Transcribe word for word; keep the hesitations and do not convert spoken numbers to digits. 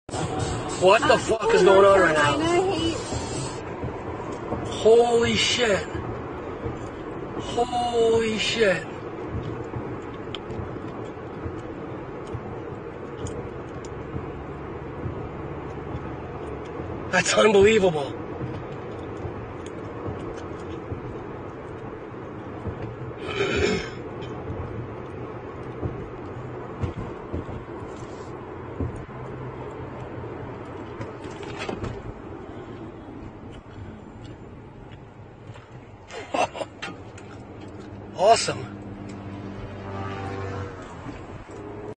What the fuck is going on right now? Carolina, he- Holy shit. Holy shit. That's unbelievable. Awesome.